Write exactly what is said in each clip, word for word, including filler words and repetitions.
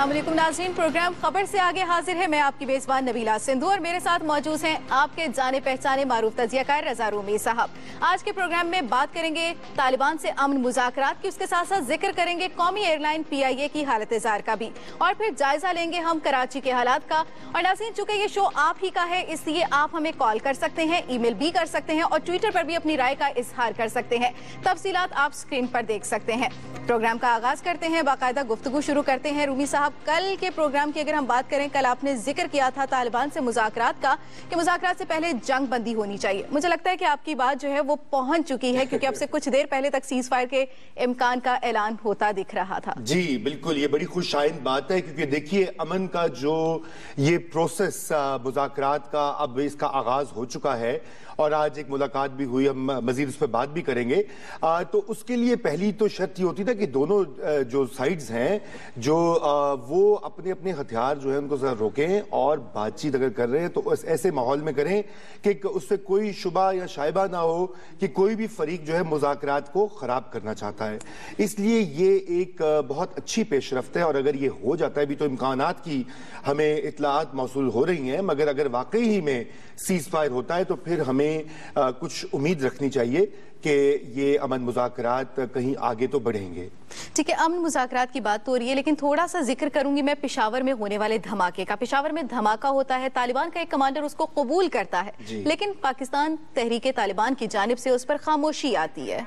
अस्सलाम वालेकुम नाज़रीन, प्रोग्राम खबर से आगे हाजिर है। मैं आपकी मेज़बान नबीला सिंधु और मेरे साथ मौजूद हैं आपके जाने पहचाने मारूफ तजियाकार रज़ा रूमी साहब। आज के प्रोग्राम में बात करेंगे तालिबान से अमन मुज़ाकरात की, उसके साथ साथ जिक्र करेंगे कौमी एयरलाइन पी आई ए की हालत ज़ार का भी, और फिर जायजा लेंगे हम कराची के हालात का। और नाज़रीन, चूंकि ये शो आप ही का है इसलिए आप हमें कॉल कर सकते हैं, ईमेल भी कर सकते हैं और ट्विटर पर भी अपनी राय का इजहार कर सकते हैं। तफसीलात आप स्क्रीन पर देख सकते हैं। प्रोग्राम का आगाज करते हैं, बाकायदा गुफ्तगू शुरू करते हैं। रूमी साहब, कल के प्रोग्राम की अगर हम बात करें, कल आपने जिक्र किया था तालिबान से मुज़ाकरात का कि मुज़ाकरात से पहले जंग बंदी होनी चाहिए। मुझे लगता है कि आपकी बात जो है वो पहुंच चुकी है, क्योंकि अब से कुछ देर पहले तक सीज फायर के इम्कान का ऐलान होता दिख रहा था। जी बिल्कुल, ये बड़ी खुशाइंद बात है, क्योंकि देखिए अमन का जो ये प्रोसेस मुज़ाकरात का अब इसका आगाज हो चुका है और आज एक मुलाकात भी हुई, हम मजीद उस पर बात भी करेंगे। आ, तो उसके लिए पहली तो शर्त ये होती था कि दोनों जो साइड्स हैं जो आ, वो अपने अपने हथियार जो है उनको जरा रोकें और बातचीत अगर कर रहे हैं तो ऐसे माहौल में करें कि उससे कोई शुबा या शायबा ना हो कि कोई भी फरीक जो है मुज़ाकरात को ख़राब करना चाहता है। इसलिए ये एक बहुत अच्छी पेशरफ्त है और अगर ये हो जाता है भी तो इम्कानात की हमें इत्तलात मौसूल हो रही हैं, मगर अगर वाकई ही में सीज फायर होता है तो फिर हमें आ, कुछ उम्मीद रखनी चाहिए कि ये अमन मुज़ाकरात कहीं आगे तो बढ़ेंगे। ठीक है, अमन मुज़ाकरात की बात तो हो रही है, लेकिन थोड़ा सा जिक्र करूंगी मैं पेशावर में होने वाले धमाके का। पेशावर में धमाका होता है, तालिबान का एक कमांडर उसको कबूल करता है, लेकिन पाकिस्तान तहरीके तालिबान की जानिब से उस पर खामोशी आती है।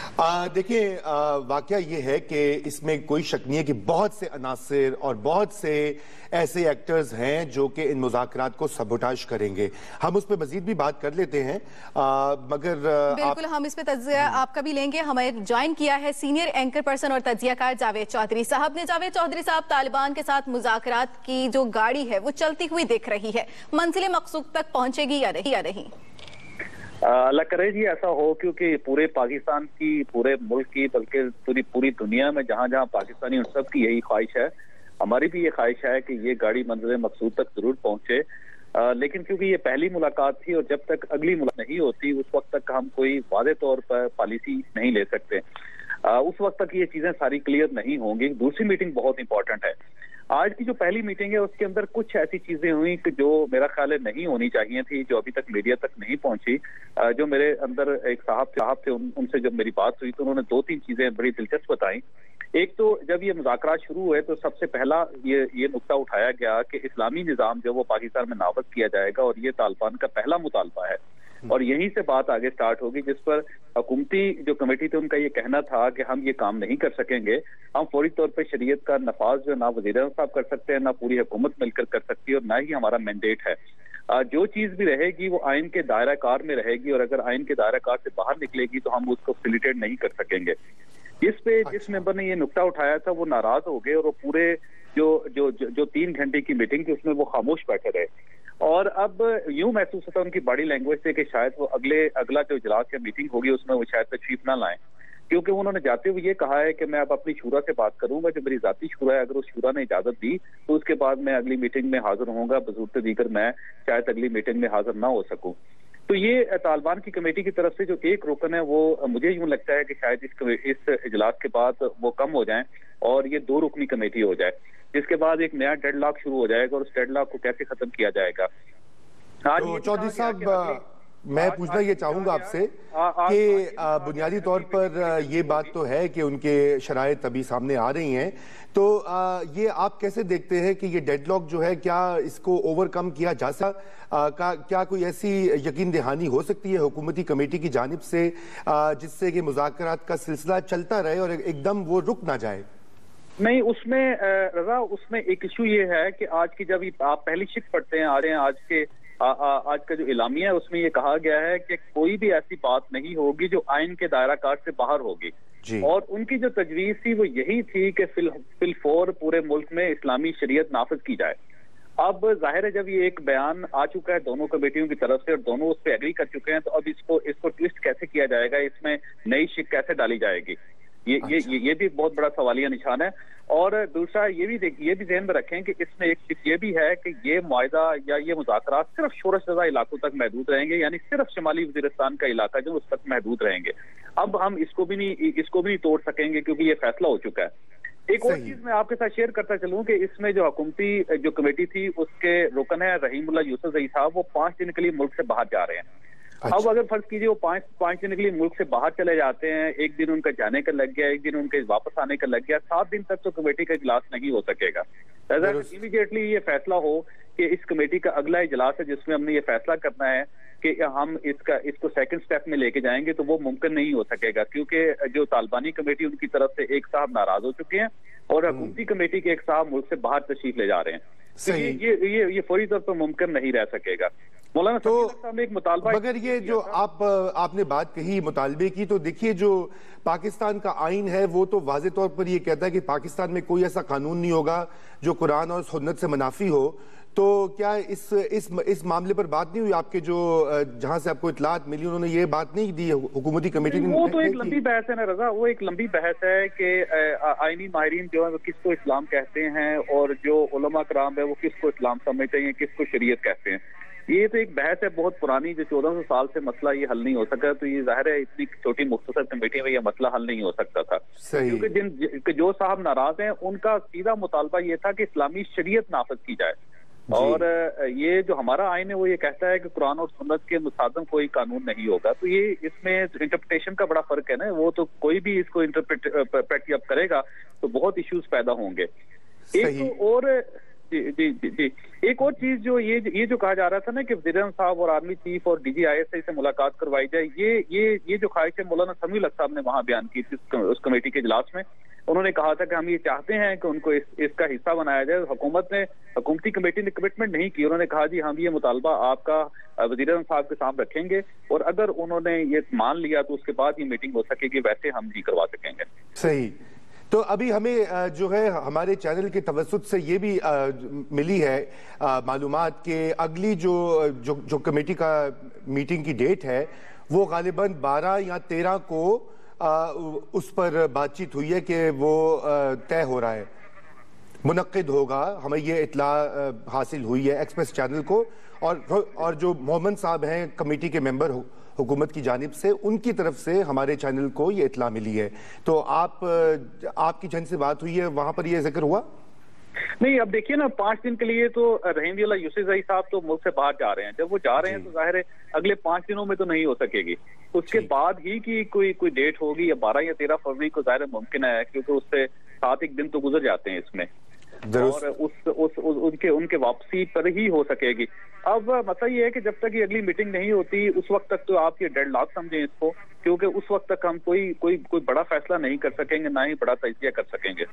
देखिए, वाकया ये है कि इसमें कोई शक नहीं है कि बहुत से अनासिर और बहुत से ऐसे एक्टर्स हैं जो कि इन मुज़ाकरात को सबोटाज करेंगे। हम उस पर मजीद भी बात कर लेते हैं, आ, मगर बिल्कुल आप... हम इस पे तज्जिया आपका भी लेंगे। हमें ज्वाइन किया है सीनियर एंकर पर्सन और तज्जियाकार जावेद चौधरी साहब ने। जावेद चौधरी साहब, तालिबान के साथ मुज़ाकरात की जो गाड़ी है वो चलती हुई दिख रही है, मंजिल मकसूद तक पहुंचेगी या नहीं या नहीं? अल्लाह करे जी ऐसा हो, क्योंकि पूरे पाकिस्तान की, पूरे मुल्क की, बल्कि पूरी पूरी दुनिया में जहाँ जहाँ पाकिस्तानी उन सब की यही ख्वाहिश है। हमारी भी ये ख्वाहिश है कि ये गाड़ी मंजिल मकसूद तक जरूर पहुंचे, आ, लेकिन क्योंकि ये पहली मुलाकात थी और जब तक अगली मुलाकात नहीं होती उस वक्त तक हम कोई वादे तौर पर पॉलिसी नहीं ले सकते। आ, उस वक्त तक ये चीजें सारी क्लियर नहीं होंगी। दूसरी मीटिंग बहुत इंपॉर्टेंट है। आज की जो पहली मीटिंग है उसके अंदर कुछ ऐसी चीजें हुई कि जो मेरा ख्याल है नहीं होनी चाहिए थी, जो अभी तक मीडिया तक नहीं पहुंची। जो मेरे अंदर एक साहब साहब थे, उन, उनसे जब मेरी बात हुई तो उन्होंने दो तीन चीजें बड़ी दिलचस्प बताई। एक तो जब ये मुज़ाकरात शुरू हुए तो सबसे पहला ये ये नुक्ता उठाया गया कि इस्लामी निज़ाम जो वो पाकिस्तान में नाफज किया जाएगा और ये तालिबान का पहला मुतालबा है और यहीं से बात आगे स्टार्ट होगी, जिस पर हुकूमती जो कमेटी थी उनका ये कहना था कि हम ये काम नहीं कर सकेंगे। हम फौरी तौर पर शरीयत का नफाज जो ना वज़ीर आज़म साहब कर सकते हैं, ना पूरी हुकूमत मिलकर कर सकती है और ना ही हमारा मैंडेट है। जो चीज भी रहेगी वो आइन के दायरा कार में रहेगी और अगर आइन के दायरा कार से बाहर निकलेगी तो हम उसको फैसिलिटेट नहीं कर सकेंगे। इस पे जिस मेंबर ने ये नुक्ता उठाया था वो नाराज हो गए और वो पूरे जो जो जो, जो तीन घंटे की मीटिंग थी उसमें वो खामोश बैठे रहे। और अब यूं महसूस होता है उनकी बॉडी लैंग्वेज से कि शायद वो अगले अगला जो इजलास या मीटिंग होगी उसमें वो शायद तशरीफ ना लाएं, क्योंकि उन्होंने जाते हुए ये कहा है कि मैं अब अपनी शूरा से बात करूंगा, जो मेरी जाती शूरा है, अगर उस शूरा ने इजाजत दी तो उसके बाद मैं अगली मीटिंग में हाजिर होऊंगा, बसूरत दीगर मैं शायद अगली मीटिंग में हाजिर ना हो सकूं। तो ये तालिबान की कमेटी की तरफ से जो एक रुकन है वो मुझे यूं लगता है कि शायद इस इस इजलास के बाद वो कम हो जाए और ये दो रुकनी कमेटी हो जाए, जिसके बाद एक नया डेडलॉक शुरू हो जाएगा और उस डेडलॉक को कैसे खत्म किया जाएगा। तो चौधरी साहब, मैं पूछना ये चाहूंगा आपसे कि बुनियादी तौर पर ये बात तो है कि उनके शराइत अभी सामने आ रही हैं, तो ये आप कैसे देखते हैं कि ये डेडलॉक जो है क्या इसको ओवरकम किया जा सकता, का क्या कोई ऐसी यकीन दहानी हो सकती है हुकूमती कमेटी की जानिब से जिससे कि मुज़ाकरात का सिलसिला चलता रहे और एकदम वो रुक ना जाए? नहीं, उसमें रजा उसमें एक इशू ये है कि आज की जब आप पहली शिफ्ट पढ़ते हैं आ रहे हैं आज के आ, आ, आज का जो इलामिया है उसमें ये कहा गया है कि कोई भी ऐसी बात नहीं होगी जो आइन के दायरा कार से बाहर होगी और उनकी जो तजवीज थी वो यही थी कि फिल फिलफौर पूरे मुल्क में इस्लामी शरीयत नाफिज की जाए। अब जाहिर है जब ये एक बयान आ चुका है दोनों कमेटियों की तरफ से और दोनों उस पर एग्री कर चुके हैं, तो अब इसको इसको ट्विस्ट कैसे किया जाएगा, इसमें नई शिक कैसे डाली जाएगी, ये ये ये ये भी बहुत बड़ा सवालिया निशान है। और दूसरा ये भी ये भी ध्यान में रखें कि इसमें एक चीज ये भी है कि ये मुआहिदा या ये मुज़ाकरात सिर्फ शोरश ज़दा इलाकों तक महदूद रहेंगे, यानी सिर्फ शुमाली वज़ीरिस्तान का इलाका जो उस तक महदूद रहेंगे। अब हम इसको भी नहीं इसको भी नहीं तोड़ सकेंगे क्योंकि ये फैसला हो चुका है। ایک اور چیز میں آپ کے ساتھ شیئر کرتا چلوں کہ اس میں جو حکومتی جو کمیٹی تھی اس کے رکن ہے رحیم اللہ یوسف زئی صاحب، وہ پانچ دن کے لیے ملک سے باہر جا رہے ہیں۔ اب اگر فرض کیجیے وہ پانچ پانچ دن کے لیے ملک سے باہر چلے جاتے ہیں، ایک دن ان کا جانے کا لگ گیا، ایک دن ان کے واپس آنے کا لگ گیا، سات دن تک تو کمیٹی کا اجلاس نہیں ہو سکے گا۔ امیڈیٹلی یہ فیصلہ ہو کہ اس کمیٹی کا اگلا اجلاس ہے جس میں ہم نے یہ فیصلہ کرنا ہے کہ ہم اس کا اس کو سیکنڈ سٹیپ میں لے کے جائیں گے، تو وہ ممکن نہیں ہو سکے گا، کیونکہ جو طالبانی کمیٹی ان کی طرف سے ایک صاحب ناراض ہو چکے ہیں اور حکومتی کمیٹی کے ایک صاحب ملک سے باہر تشریف لے جا رہے ہیں۔ یہ یہ یہ فوری طور پر ممکن نہیں رہ سکے گا۔ مولانا تو صاحب نے ایک مطالبہ، مگر یہ جو آپ آپ نے بات کہی مطالبے کی، تو دیکھیے جو پاکستان کا آئین ہے وہ تو واضح طور پر یہ کہتا ہے کہ پاکستان میں کوئی ایسا قانون نہیں ہوگا جو قرآن اور سنت سے منافی ہو، تو کیا اس اس اس معاملے پر بات نہیں ہوئی؟ آپ کے جو جہاں سے آپ کو اطلاعات ملی انہوں نے یہ بات نہیں دی حکومتی کمیٹی نے؟ وہ تو ایک لمبی بحث ہے نا رضا، وہ ایک لمبی بحث ہے کہ آئینی ماہرین جو ہے وہ کس کو اسلام کہتے ہیں اور جو علماء کرام ہے وہ کس کو اسلام سمجھتے ہیں، کس کو شریعت کہتے ہیں۔ یہ تو ایک بحث ہے بہت پرانی، جو چودہ سو سال سے مسئلہ یہ حل نہیں ہو سکا، تو یہ ظاہر ہے اتنی چھوٹی مختصر کمیٹی میں یہ مسئلہ حل نہیں ہو سکتا تھا، کیونکہ جن جو صاحب ناراض ہیں ان کا سیدھا مطالبہ یہ تھا کہ اسلامی شریعت نافذ کی جائے، اور یہ جو ہمارا آئین ہے وہ یہ کہتا ہے کہ قرآن اور سنت کے مصادم کوئی قانون نہیں ہوگا۔ تو یہ اس میں انٹرپریٹیشن کا بڑا فرق ہے نا، وہ تو کوئی بھی اس کو انٹرپریٹ اب کرے گا تو بہت ایشوز پیدا ہوں گے۔ ایک اور جی جی جی جی ایک اور چیز جو یہ یہ جو کہا جا رہا تھا نا کہ وزیر اعظم صاحب اور آرمی چیف اور D G I S I سے ملاقات کروائی جائے، یہ یہ یہ جو خواہش ہے مولانا سمیع الحق صاحب نے وہاں بیان کی تھی اس کمیٹی کے اجلاس میں۔ انہوں نے کہا تھا کہ ہم یہ چاہتے ہیں کہ ان کو اس اس کا حصہ بنایا جائے۔ حکومت نے حکومتی کمیٹی نے کمٹمنٹ نہیں کی، انہوں نے کہا جی ہم یہ مطالبہ آپ کا وزیر اعظم صاحب کے سامنے رکھیں گے، اور اگر انہوں نے یہ مان لیا تو اس کے بعد یہ میٹنگ ہو سکے گی، ویسے ہم جی کروا سکیں گے۔ صحیح۔ تو ابھی ہمیں جو ہے ہمارے چینل کے توسط سے یہ بھی ملی ہے معلومات کہ اگلی جو جو کمیٹی کا میٹنگ کی ڈیٹ ہے وہ غالباً بارہ یا تیرہ کو اس پر بات چیت ہوئی ہے کہ وہ طے ہو رہا ہے، منعقد ہوگا۔ ہمیں یہ اطلاع حاصل ہوئی ہے ایکسپریس چینل کو، اور اور جو محمد صاحب ہیں کمیٹی کے ممبر حکومت کی جانب سے، ان کی طرف سے ہمارے چینل کو یہ اطلاع ملی ہے۔ تو آپ آپ کی جن سے بات ہوئی ہے وہاں پر یہ ذکر ہوا؟ نہیں، اب دیکھیے نا، پانچ دن کے لیے تو رحیم اللہ یوسف زئی صاحب تو ملک سے باہر جا رہے ہیں۔ جب وہ جا رہے ہیں تو ظاہر ہے اگلے پانچ دنوں میں تو نہیں ہو سکے گی، اس کے بعد ہی کی کوئی کوئی ڈیٹ ہوگی، یا بارہ یا تیرہ فروری کو ظاہر ممکن ہے، کیونکہ اس سے سات ایک دن تو گزر جاتے ہیں اس میں، اور اس اس ان کے ان کے واپسی پر ہی ہو سکے گی۔ اب مسئلہ یہ ہے کہ جب تک یہ اگلی میٹنگ نہیں ہوتی اس وقت تک تو آپ یہ ڈیڈ لاک سمجھیں اس کو، کیونکہ اس وقت تک ہم کوئی کوئی کوئی بڑا فیصلہ نہیں کر سکیں گے، نہ ہی بڑا تجزیہ کر سکیں گے۔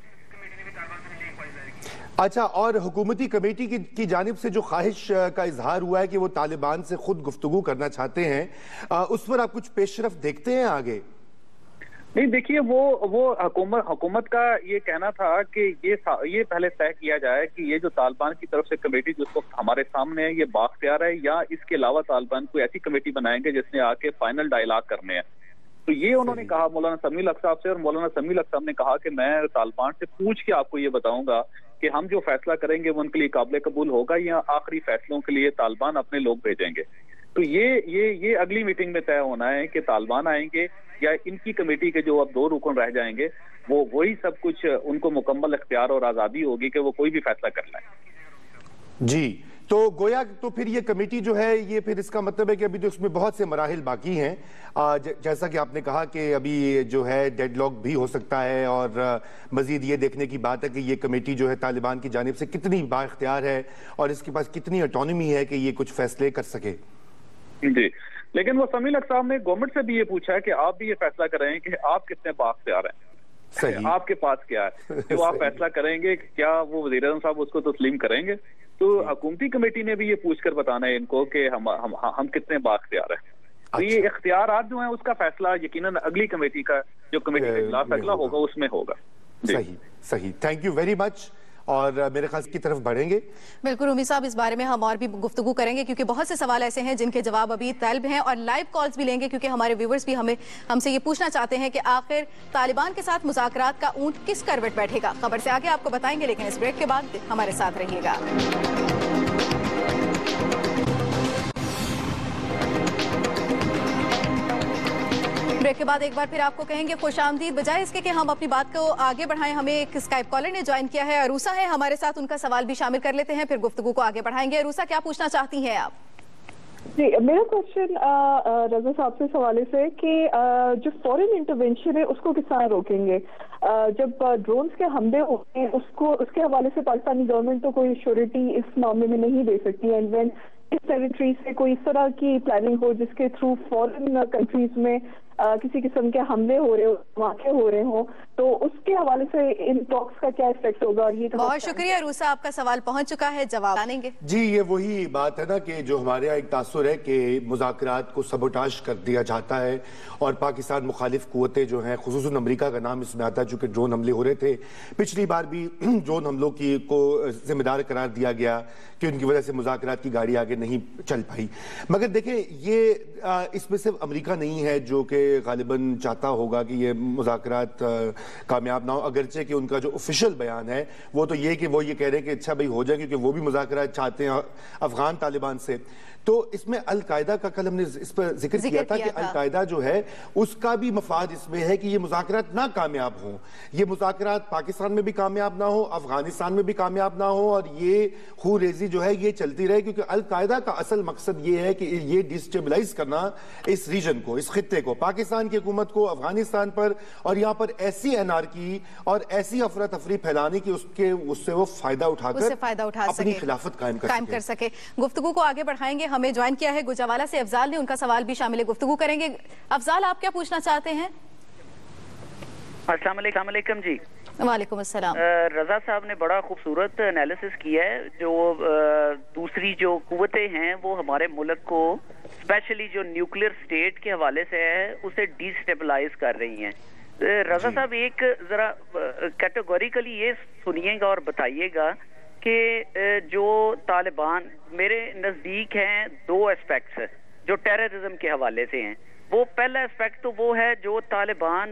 اچھا، اور حکومتی کمیٹی کی جانب سے جو خواہش کا اظہار ہوا ہے کہ وہ طالبان سے خود گفتگو کرنا چاہتے ہیں، اس پر آپ کچھ پیش رفت دیکھتے ہیں آگے؟ نہیں، دیکھیے وہ وہ حکومت حکومت کا یہ کہنا تھا کہ یہ یہ پہلے طے کیا جائے کہ یہ جو طالبان کی طرف سے کمیٹی جس وقت ہمارے سامنے ہے یہ بااختیار ہے، یا اس کے علاوہ طالبان کوئی ایسی کمیٹی بنائیں گے جس نے آ کے فائنل ڈائلاگ کرنے ہیں۔ تو یہ انہوں نے کہا مولانا سمیع الحق صاحب سے، اور مولانا سمیع الحق صاحب نے کہا کہ میں طالبان سے پوچھ کے آپ کو یہ بتاؤں گا کہ ہم جو فیصلہ کریں گے وہ ان کے لیے قابل قبول ہوگا، یا آخری فیصلوں کے لیے طالبان اپنے لوگ بھیجیں گے۔ تو یہ یہ یہ اگلی میٹنگ میں طے ہونا ہے کہ طالبان آئیں گے یا ان کی کمیٹی کے جو اب دو رکن رہ جائیں گے وہ وہی سب کچھ ان کو مکمل اختیار اور آزادی ہوگی کہ وہ کوئی بھی فیصلہ کر لیں۔ جی، تو گویا تو پھر یہ کمیٹی جو ہے یہ پھر اس کا مطلب ہے کہ ابھی تو اس میں بہت سے مراحل باقی ہیں، جیسا کہ آپ نے کہا کہ ابھی جو ہے ڈیڈ لاک بھی ہو سکتا ہے، اور مزید یہ دیکھنے کی بات ہے کہ یہ کمیٹی جو ہے طالبان کی جانب سے کتنی با اختیار ہے اور اس کے پاس کتنی اٹونمی ہے کہ یہ کچھ فیصلے کر سکے۔ جی، لیکن وہ سمیع الحق صاحب نے گورنمنٹ سے بھی یہ پوچھا ہے کہ آپ بھی یہ فیصلہ کریں کہ آپ کتنے با اختیار ہیں، آپ کے پاس کیا ہے، جو آپ فیصلہ کریں گے کیا وہ وزیر اعظم صاحب اس کو تسلیم کریں گے۔ تو حکومتی کمیٹی نے بھی یہ پوچھ کر بتانا ہے ان کو کہ ہم ہم, ہم کتنے با اختیار ہیں۔ تو یہ اختیارات جو ہیں اس کا فیصلہ یقیناً اگلی کمیٹی کا جو کمیٹی کا اجلاس اگلا ہوگا اس میں ہوگا۔ صحیح صحیح، تھینک یو ویری مچ، اور میرے خیال کی طرف بڑھیں گے۔ بالکل رومی صاحب، اس بارے میں ہم اور بھی گفتگو کریں گے کیونکہ بہت سے سوال ایسے ہیں جن کے جواب ابھی طلب ہیں، اور لائیو کالز بھی لیں گے کیونکہ ہمارے ویورز بھی ہمیں ہم سے یہ پوچھنا چاہتے ہیں کہ آخر طالبان کے ساتھ مذاکرات کا اونٹ کس کروٹ بیٹھے گا۔ خبر سے آگے آپ کو بتائیں گے، لیکن اس بریک کے بعد ہمارے ساتھ رہیے گا۔ ब्रेक के बाद एक बार फिर आपको कहेंगे खुश आमदीद। बजाय इसके कि हम अपनी बात को आगे बढ़ाएं, हमें एक स्काइप कॉलर ने ज्वाइन किया है, अरूसा है हमारे साथ, उनका सवाल भी शामिल कर लेते हैं, फिर गुफ्तगू को आगे बढ़ाएंगे। अरूसा, क्या पूछना चाहती हैं आप? जी, मेरा क्वेश्चन रजा साहब से सवाल से कि जो फॉरेन इंटरवेंशन है उसको किस तरह रोकेंगे? जब ड्रोन्स के हमले होते हैं उसको उसके हवाले से पाकिस्तानी गवर्नमेंट तो कोई श्योरिटी इस मामले में नहीं दे सकती है। एंड व्हेन इस टेरिटरी से कोई इस तरह की प्लानिंग हो जिसके थ्रू फॉरेन कंट्रीज में आ, किसी किस्म के हमले हो रहे हो, वाक़े हो रहे हो, तो उसके हवाले से इन टॉक्स का क्या इफेक्ट होगा? और ये बहुत शुक्रिया अरूसा, आपका सवाल पहुंच चुका है, जवाब आनेंगे। जी, ये वही बात है ना कि जो हमारे यहाँ एक तासुर है कि मुज़ाकरात को सबोटाश कर दिया जाता है और पाकिस्तान मुखालिफ कुव्वतें जो हैं, खुसूसन अमरीका का नाम इसमें आता है चूँकि ड्रोन हमले हो रहे थे। पिछली बार भी ड्रोन हमलों की को जिम्मेदार करार दिया गया कि उनकी वजह से मुज़ाकरात की गाड़ी आगे नहीं चल पाई। मगर देखें, ये इसमें सिर्फ अमरीका नहीं है जो कि गालिबन चाहता होगा कि ये मुज़ाकरात कामयाब ना हो, अगरचे कि उनका जो ऑफिशियल बयान है वो तो ये कि वो ये कह रहे हैं कि अच्छा भाई हो जाए, क्योंकि वो भी मुज़ाकरात चाहते हैं अफगान तालिबान से। तो इसमें अल कायदा का कल हमने इस पर जिक्र किया था कि अल कायदा जो है उसका भी मफाद इसमें है कि ये मुज़ाकरात ना कामयाब हों, ये मुज़ाकरात पाकिस्तान में भी कामयाब ना हो, अफगानिस्तान में भी कामयाब ना हो, और ये खू रेजी जो है ये चलती रहे, क्योंकि अल कायदा का असल मकसद ये है कि ये डिस्टेबलाइज करना इस रीजन को, इस खित्ते को, पाकिस्तान की हुकूमत को, अफगानिस्तान पर, और यहाँ पर ऐसी एनार्की और ऐसी अफरा तफरी फैलाने की उसके उससे वो फायदा उठाकर फायदा उठा अपनी खिलाफत कायम कर कायम कर सके। गुफ्तगू को आगे बढ़ाएंगे, हमें ज्वाइन किया है गुजरावाला से अफजाल ने, उनका सवाल भी शामिल है, गुफ्तगू करेंगे। अफजाल, आप क्या पूछना चाहते हैं? अस्सलाम वालेकुम जी। वालेकुम अस्सलाम। रजा साहब ने बड़ा खूबसूरत एनालिसिस किया है। जो दूसरी जो कुव्वतें हैं वो हमारे मुल्क को स्पेशली जो न्यूक्लियर स्टेट के हवाले से है उसे डिस्टेबलाइज कर रही हैं। रजा साहब, एक जरा कैटेगोरिकली ये सुनिएगा और बताइएगा कि जो तालिबान मेरे नजदीक हैं, दो एस्पेक्ट्स जो टेररिज्म के हवाले से हैं। वो पहला एस्पेक्ट तो वो है जो तालिबान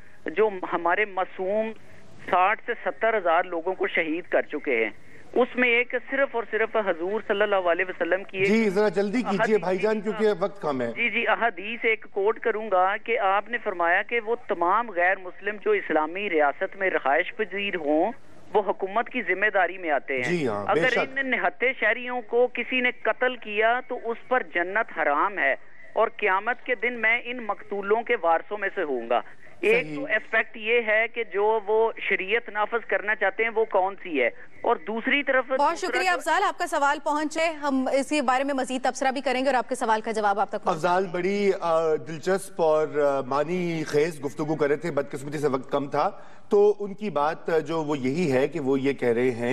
जो हमारे मासूम साठ से सत्तर हजार लोगों को शहीद कर चुके हैं, उसमें एक सिर्फ और सिर्फ हजूर सल्लल्लाहु अलैहि वसल्लम की जी जरा जल्दी कीजिए भाईजान क्योंकि वक्त कम है। जी जी अहदीस एक कोट करूंगा कि आपने फरमाया कि वो तमाम गैर मुस्लिम जो इस्लामी रियासत में रहायश पजीर हों वो हुकूमत की जिम्मेदारी में आते हैं। जी हाँ, अगर इन निहत्ते शहरियों को किसी ने कत्ल किया तो उस पर जन्नत हराम है और क़यामत के दिन मैं इन मकतूलों के वारसों में से होऊंगा। एक तो एस्पेक्ट ये है कि जो वो शरीयत नाफज करना चाहते हैं वो कौन सी है, और दूसरी तरफ बहुत शुक्रिया अफजाल, आपका सवाल पहुंचे, हम इसके बारे में मजीद तबसरा भी करेंगे और आपके सवाल का जवाब आप तक। अफजाल बड़ी दिलचस्प और मानी खेज गुफ्तगू कर रहे थे, बदकिस्मती से वक्त कम था, तो उनकी बात जो वो यही है कि वो ये कह रहे हैं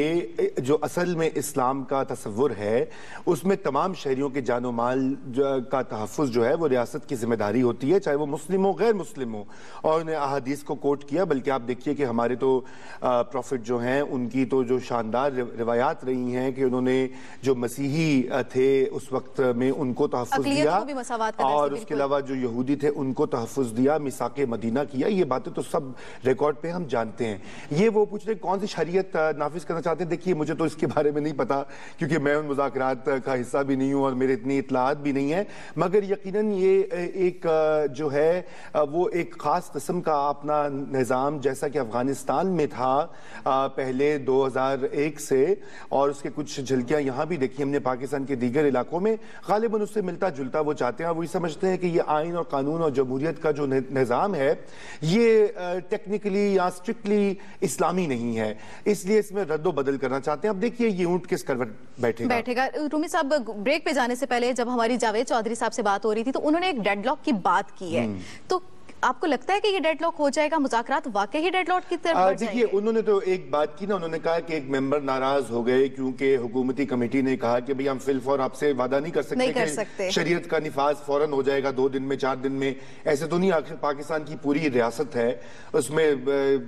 कि जो असल में इस्लाम का तसव्वुर है उसमें तमाम शहरियों के जानो माल का तहफ़्फ़ुज़ जो है वो रियासत की जिम्मेदारी होती है, चाहे वो मुस्लिम हो गैर मुस्लिम हो। और उन्हें अहादीस को कोट किया, बल्कि आप देखिए कि हमारे तो प्रॉफिट जो हैं उनकी तो जो शानदार रिवायात रही हैं कि उन्होंने जो मसीही थे उस वक्त में उनको तहफ़्फ़ुज़ दिया और उसके अलावा जो यहूदी थे उनको तहफ़्फ़ुज़ दिया, मिसाक़े मदीना किया। ये बातें तो सब रिकॉर्ड पे हम जानते हैं। ये वो पूछ रहे कौन सी शरीयत नाफिज करना चाहते हैं। देखिए मुझे तो इसके बारे में नहीं पता क्योंकि मैं उन मुज़ाकरात का हिस्सा भी नहीं हूँ और मेरे इतनी इत्तलात भी नहीं है, मगर यकीनन ये एक जो है वो एक खास किस्म का अपना निज़ाम जैसा कि अफगानिस्तान में था पहले दो हज़ार एक से, और उसके कुछ झलकियां यहाँ भी देखी हमने पाकिस्तान के दीगर इलाकों में, गालिबन उससे मिलता जुलता वो चाहते हैं। वो ये समझते हैं कि ये आइन और कानून और जमहूरियत का जो निज़ाम है ये टेक्निकली या स्ट्रिक्टली इस्लामी नहीं है, इसलिए इसमें रद्दो बदल करना चाहते हैं। अब देखिए ये ऊंट किस करवट बैठेगा बैठेगा रूमी साहब, ब्रेक पे जाने से पहले जब हमारी जावेद चौधरी साहब से बात हो रही थी तो उन्होंने एक डेडलॉक की बात की है, तो आपको लगता है कि ये डेडलॉक हो जाएगा, मुज़ाकरात वाकई ही डेडलॉक की तरफ बढ़ जाएंगे? देखिए उन्होंने तो एक बात की ना, उन्होंने कहा कि एक मेंबर नाराज हो गए क्योंकि हुकूमती कमेटी ने कहा कि भाई हम फिल फॉर आपसे वादा नहीं कर सकते, नहीं कर सकते। शरीयत का निफाज फौरन हो जाएगा दो दिन में चार दिन में, ऐसे तो नहीं। आखिर पाकिस्तान की पूरी रियासत है, उसमें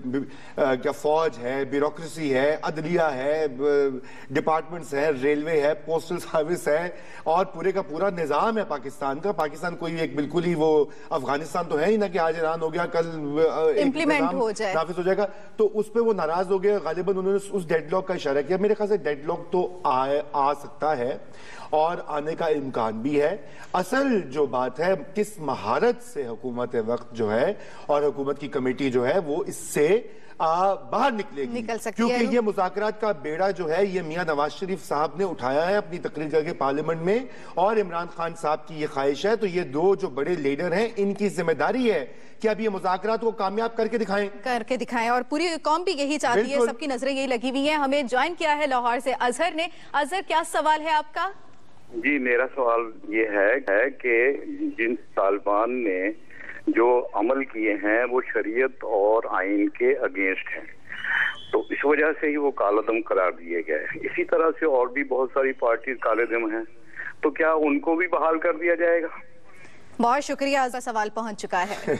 क्या फौज है, ब्यूरोक्रेसी है, अदलिया है, डिपार्टमेंट्स है, रेलवे है, पोस्टल सर्विस है और पूरे का पूरा निज़ाम है पाकिस्तान का। पाकिस्तान कोई एक बिल्कुल ही वो अफगानिस्तान तो है ही ना कि آج اعلان ہو گیا کل امپلیمنٹ ہو جائے نافذ ہو جائے گا, تو اس پہ وہ ناراض ہو گیا. غالباً انہوں نے اس ڈیڈ لاک کا اشارہ کیا. میرے خیال سے ڈیڈ لاک تو آ سکتا ہے اور آنے کا امکان بھی ہے. اصل جو بات ہے کس مہارت سے حکومت وقت جو ہے اور حکومت کی کمیٹی جو ہے وہ اس سے باہر نکلے گی, کیونکہ یہ مذاکرات کا بیڑا جو ہے یہ میاں نواز شریف صاحب نے اٹھایا ہے اپنی تقریر کر کے پارلیمنٹ میں, اور عمران خان صاحب کی یہ خواہش ہے. تو یہ دو جو بڑے لیڈر ہیں ان کی ذمہ داری ہے کہ اب یہ مذاکرات کو کامیاب کر کے دکھائیں کر کے دکھائیں اور پوری قوم بھی یہی چاہتی ہے, سب کی نظریں یہی لگی ہوئی ہیں. ہمیں جوائن کیا ہے لاہور سے اظہر نے. اظہر, کیا سوال ہے آپ کا؟ جی, میرا سوال یہ ہے کہ جن طالبان نے جو عمل کیے ہیں وہ شریعت اور آئین کے اگینسٹ ہیں, تو اس وجہ سے ہی وہ کالا دم قرار دیے گئے. اسی طرح سے اور بھی بہت ساری پارٹیز کالے دم ہیں, تو کیا ان کو بھی بحال کر دیا جائے گا؟ بہت شکریہ, اظہر سوال پہنچ چکا ہے.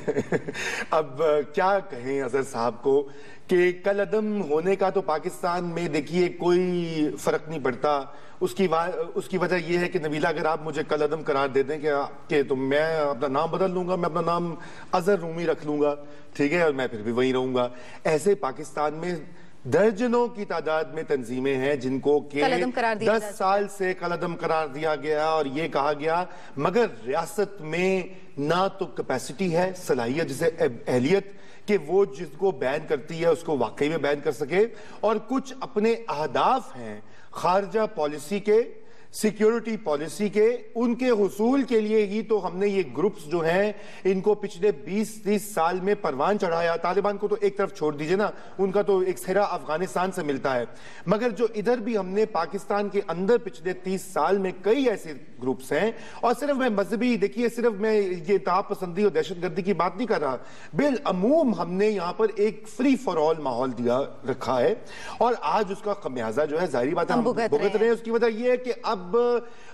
اب کیا کہیں اظہر صاحب کو کہ کل عدم ہونے کا تو پاکستان میں دیکھیے کوئی فرق نہیں پڑتا. اس کی اس کی وجہ یہ ہے کہ نبیلہ اگر آپ مجھے کل عدم قرار دے دیں کہ تو میں اپنا نام بدل لوں گا, میں اپنا نام اظہر رومی رکھ لوں گا, ٹھیک ہے, اور میں پھر بھی وہیں رہوں گا. ایسے پاکستان میں درجنوں کی تعداد میں تنظیمیں ہیں جن کو کہ دس سال سے کل عدم قرار دیا گیا اور یہ کہا گیا مگر ریاست میں نہ تو کیپیسٹی ہے, صلاحیت جسے اہلیت کہ وہ جس کو بین کرتی ہے اس کو واقعی میں بین کر سکے, اور کچھ اپنے اہداف ہیں خارجہ پالیسی کے, سیکیورٹی پالیسی کے, ان کے حصول کے لیے ہی تو ہم نے یہ گروپس جو ہیں ان کو پچھلے بیس تیس سال میں پروان چڑھایا. طالبان کو تو ایک طرف چھوڑ دیجئے نا, ان کا تو ایک سہرا افغانستان سے ملتا ہے, مگر جو ادھر بھی ہم نے پاکستان کے اندر پچھلے تیس سال میں کئی ایسے گروپس ہیں, اور صرف میں مذہبی دیکھیے صرف میں یہ اتحاد پسندی اور دہشت گردی کی بات نہیں کر رہا, بالعموم ہم نے یہاں پر ایک فری فار آل ماحول دیا رکھا ہے, اور آج اس کا خمیازہ جو ہے ظاہری بات ہے ہم بھگت رہے ہیں. اس کی وجہ یہ ہے کہ اب اب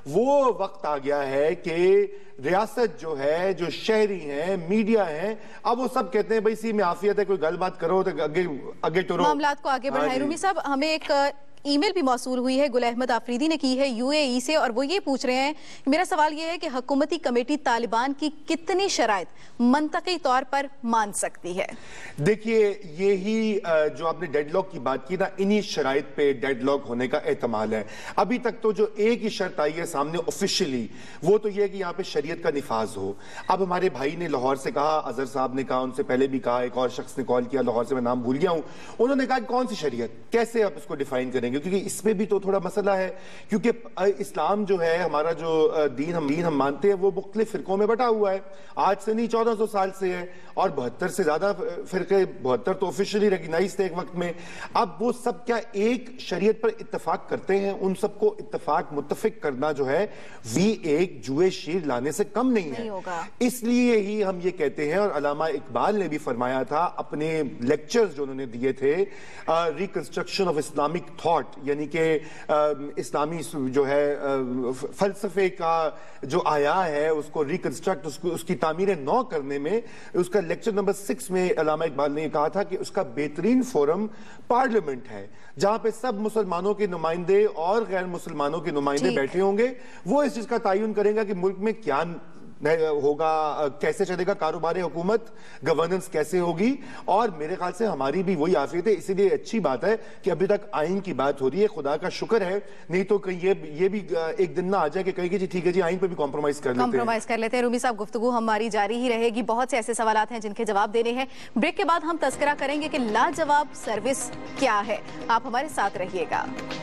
وہ وقت آ گیا ہے کہ ریاست جو ہے, جو شہری ہیں, میڈیا ہیں, اب وہ سب کہتے ہیں بھئی سی میں عافیت ہے, کوئی گل بات کرو تو آگے ٹورو, معاملات کو آگے بڑھائیں. رومی صاحب, ہمیں ایک ای میل بھی موصول ہوئی ہے, گل احمد آفریدی نے کی ہے یو اے ای سے, اور وہ یہ پوچھ رہے ہیں, میرا سوال یہ ہے کہ حکومتی کمیٹی طالبان کی کتنی شرائط منطقی طور پر مان سکتی ہے؟ دیکھیے یہی جو آپ نے ڈیڈ لاک کی بات کی نا, انہی شرائط پہ ڈیڈ لاک ہونے کا احتمال ہے. ابھی تک تو جو ایک ہی شرط آئی ہے سامنے آفیشلی, وہ تو یہ ہے کہ یہاں پہ شریعت کا نفاذ ہو. اب ہمارے بھائی نے لاہور سے کہا, اظہر صاحب نے کہا, ان سے پہلے بھی کہا, ایک اور شخص نے کال کیا لاہور سے, میں نام بھول گیا ہوں, انہوں نے کہا کہ کون سی شریعت, کیسے آپ اس کو ڈیفائن کریں گے, کیونکہ اس میں بھی تو تھوڑا مسئلہ ہے, کیونکہ اسلام جو ہے ہمارا جو دین ہم دین ہم مانتے ہیں وہ مختلف فرقوں میں بٹا ہوا ہے, آج سے نہیں چودہ سو سال سے ہے, اور بہتر سے زیادہ فرقے, بہتر تو آفیشلی ریکگنائز تھے ایک وقت میں. اب وہ سب کیا ایک شریعت پر اتفاق کرتے ہیں؟ ان سب کو اتفاق متفق کرنا جو ہے وی ایک جوئے شیر لانے سے کم نہیں ہے. اس لیے ہی ہم یہ کہتے ہیں, اور علامہ اقبال نے بھی فرمایا تھا اپنے لیکچرز جو انہوں نے دیے تھے, ریکنسٹرکشن آف اسلامک تھاٹ, یعنی کہ اسلامی جو ہے فلسفے کا جو آیا ہے اس کو ریکنسٹرکٹ, اس کو اس کی تعمیر نو کرنے میں, اس کا لیکچر نمبر سکس میں علامہ اقبال نے کہا تھا کہ اس کا بہترین فورم پارلیمنٹ ہے, جہاں پہ سب مسلمانوں کے نمائندے اور غیر مسلمانوں کے نمائندے بیٹھے ہوں گے. وہ اس چیز کا تعین کریں گا کہ ملک میں کیا ہوگا, کیسے چلے گا کاروبار حکومت, گورننس کیسے ہوگی, اور میرے خیال سے ہماری بھی وہی عافیت ہے. اسی لیے اچھی بات ہے کہ ابھی تک آئین کی بات ہو رہی ہے, خدا کا شکر ہے, نہیں تو کہیں یہ بھی ایک دن نہ آ جائے کہ کہیں گے جی ٹھیک ہے جی آئین پہ بھی کمپرومائز کر لیتے ہیں کمپرومائز کر لیتے ہیں. رومی صاحب, گفتگو ہماری جاری ہی رہے گی, بہت سے ایسے سوالات ہیں جن کے جواب دینے ہیں. بریک کے بعد ہم تذکرہ کریں گے کہ لاجواب سروس کیا ہے. آپ ہمارے ساتھ رہیے گا.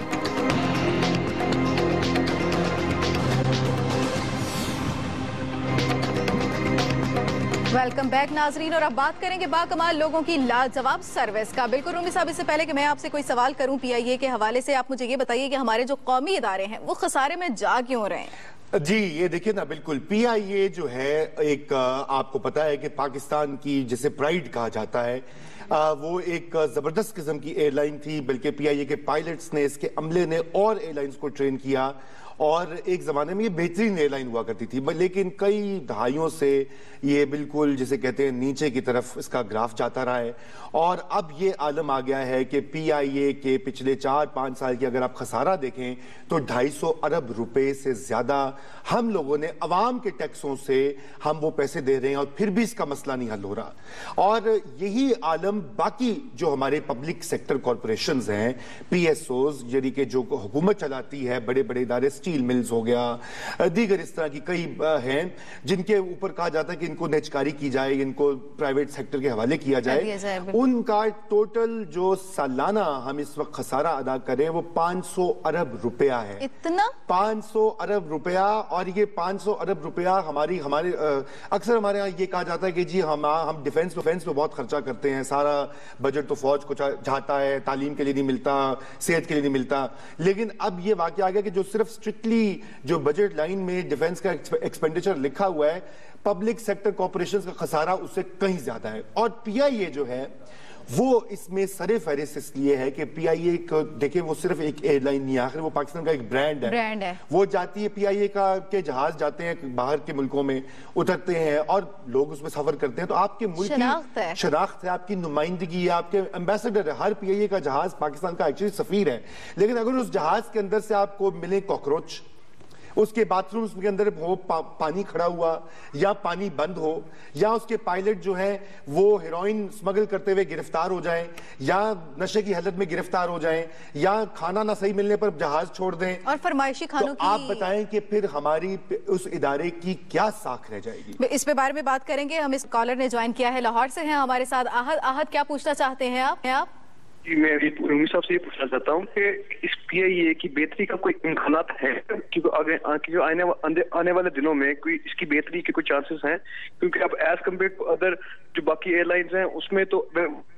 ویلکم بیک ناظرین, اور اب بات کریں گے باکمال لوگوں کی لاجواب سروس کا. بالکل رومی صاحب, اس سے پہلے کہ میں آپ سے کوئی سوال کروں پی آئی اے کے حوالے سے, آپ مجھے یہ بتائیے کہ ہمارے جو قومی ادارے ہیں وہ خسارے میں جا کیوں رہے ہیں؟ جی یہ دیکھیں نا, بالکل پی آئی اے جو ہے ایک, آپ کو پتا ہے کہ پاکستان کی جسے پرائیڈ کہا جاتا ہے, وہ ایک زبردست قسم کی ایئر لائن تھی, بلکہ پی آئی اے کے پائلٹس نے, اس کے عملے نے اور ایئر لائنز کو ٹرین کیا, اور ایک زمانے میں یہ بہترین ایئر لائن ہوا کرتی تھی، لیکن کئی دہائیوں سے یہ بالکل جسے کہتے ہیں نیچے کی طرف اس کا گراف جاتا رہا ہے، اور اب یہ عالم آ گیا ہے کہ پی آئی اے کے پچھلے چار پانچ سال کی اگر آپ خسارہ دیکھیں تو ڈھائی سو ارب روپے سے زیادہ ہم لوگوں نے عوام کے ٹیکسوں سے ہم وہ پیسے دے رہے ہیں، اور پھر بھی اس کا مسئلہ نہیں حل ہو رہا۔ اور یہی عالم باقی جو ہمارے پبلک سیکٹر کارپوریشنز ہیں، پی ایس اوز، یعنی کہ جو حکومت چلاتی ہے، بڑے بڑے ادارے، اسٹیل ملز ہو گیا، دیگر اس طرح کی کئی ہیں جن کے اوپر کہا جاتا ہے کہ ان کو نیچکاری کی جائے، ان کو پرائیویٹ سیکٹر کے حوالے کیا جائے، ان کا ٹوٹل جو سالانہ ہم اس وقت خسارہ ادا کریں وہ پانچ سو ارب روپیہ ہے۔ اتنا؟ پانچ سو ارب روپیہ، اور یہ پانچ سو ارب روپیہ ہماری ہمارے اکثر ہمارے ہاں یہ کہا جاتا ہے کہ جی ہم ہم ڈیفینس ڈیفینس پہ بہت خرچہ کرتے ہیں، سارا بجٹ تو فوج کو جاتا ہے، تعلیم کے لیے نہیں ملتا، صحت کے لیے نہیں ملتا، لیکن اب یہ واقعہ آ گیا کہ جو صرف اسٹرکٹلی جو بجٹ لائن میں ڈیفینس کا ایکسپینڈیچر لکھا ہوا ہے، پبلک سیکٹر کارپوریشنز کا خسارہ اس سے کہیں زیادہ ہے۔ اور پی آئی اے جو ہے وہ اس میں سر فہرست اس لیے ہے کہ پی آئی اے کو دیکھیں، وہ صرف ایک ایئر لائن نہیں ہے، آخر وہ پاکستان کا ایک برانڈ ہے برانڈ ہے وہ جاتی ہے، پی آئی اے کا کے جہاز جاتے ہیں باہر کے ملکوں میں، اترتے ہیں اور لوگ اس میں سفر کرتے ہیں، تو آپ کے ملک کی شناخت ہے، آپ کی نمائندگی ہے، آپ کے ایمبیسڈر ہے۔ ہر پی آئی اے کا جہاز پاکستان کا ایکچولی سفیر ہے، لیکن اگر اس جہاز کے اندر سے آپ کو ملے کاکروچ، اس کے باتھ رومز کے اندر ہو پانی کھڑا ہوا، یا پانی بند ہو، یا اس کے پائلٹ جو ہیں وہ ہیروئن سمگل کرتے ہوئے گرفتار ہو جائیں، یا نشے کی حالت میں گرفتار ہو جائیں، یا کھانا نہ صحیح ملنے پر جہاز چھوڑ دیں، اور فرمائشی کھانوں تو آپ بتائیں کہ پھر ہماری اس ادارے کی کیا ساکھ رہ جائے گی؟ اس پہ بارے میں بات کریں گے۔ ہم اس کالر نے جوائن کیا ہے، لاہور سے ہیں ہمارے ساتھ آہد۔ آہد، کیا پوچھنا چاہتے ہیں آپ؟ آپ جی میں رومی صاحب سے یہ پوچھنا چاہتا ہوں کہ اس پی آئی اے کی بہتری کا کوئی امکانات ہے، کیونکہ آنے والے دنوں میں کوئی اس کی بہتری کے کوئی چانسز ہیں؟ کیونکہ اب ایز کمپیئر ٹو ادر جو باقی ایئر لائنز ہیں اس میں تو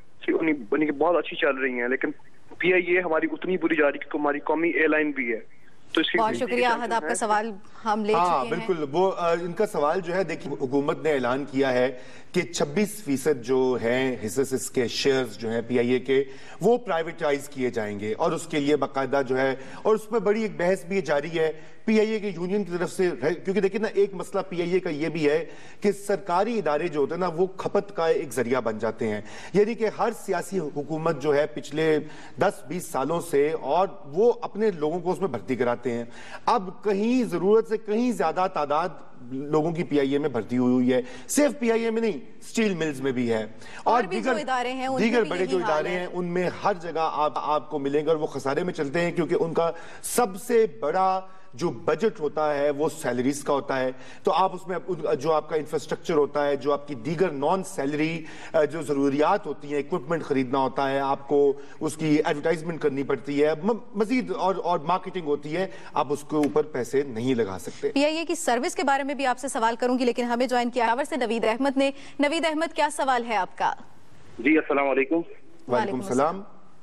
بہت اچھی چل رہی ہیں، لیکن پی آئی اے ہماری اتنی بری جا رہی ہے کہ ہماری قومی ایئر لائن بھی ہے۔ بہت شکریہ آہد، آپ کا سوال ہم لے چکے ہیں۔ ہاں بالکل، وہ ان کا سوال جو ہے دیکھیں، حکومت نے اعلان کیا ہے کہ چھبیس فیصد جو ہیں حصص اس کے شیئرز جو ہیں پی آئی اے کے وہ پرائیویٹائز کیے جائیں گے، اور اس کے لیے باقاعدہ جو ہے، اور اس پہ بڑی ایک بحث بھی جاری ہے پی آئی اے کے یونین کی طرف سے، کیونکہ دیکھیں نا ایک مسئلہ پی آئی اے کا یہ بھی ہے کہ سرکاری ادارے جو ہوتے ہیں نا وہ کھپت کا ایک ذریعہ بن جاتے ہیں، یعنی کہ ہر سیاسی حکومت جو ہے پچھلے دس بیس سالوں سے، اور وہ اپنے لوگوں کو اس میں بھرتی کراتے ہیں۔ اب کہیں ضرورت سے کہیں زیادہ تعداد لوگوں کی پی آئی اے میں بھرتی ہوئی ہوئی ہے، صرف پی آئی اے میں نہیں، اسٹیل ملز میں بھی ہے، اور دیگر دیگر بڑے جو ادارے ہیں ان میں ہر جگہ آپ آپ کو ملیں گے، اور وہ خسارے میں چلتے ہیں کیونکہ ان کا سب سے بڑا جو بجٹ ہوتا ہے وہ سیلریز کا ہوتا ہے، تو آپ اس میں جو آپ کا انفراسٹرکچر ہوتا ہے، جو آپ کی دیگر نان سیلری جو ضروریات ہوتی ہیں، اکوپمنٹ خریدنا ہوتا ہے، آپ کو اس کی ایڈورٹائزمنٹ کرنی پڑتی ہے، مزید اور اور مارکیٹنگ ہوتی ہے، آپ اس کے اوپر پیسے نہیں لگا سکتے۔ پی آئی اے کی سروس کے بارے میں بھی آپ سے سوال کروں گی، لیکن ہمیں جوائن کیا لاہور سے نوید احمد نے۔ نوید احمد، کیا سوال ہے آپ کا؟ جی السلام علیکم۔ وعلیکم السلام۔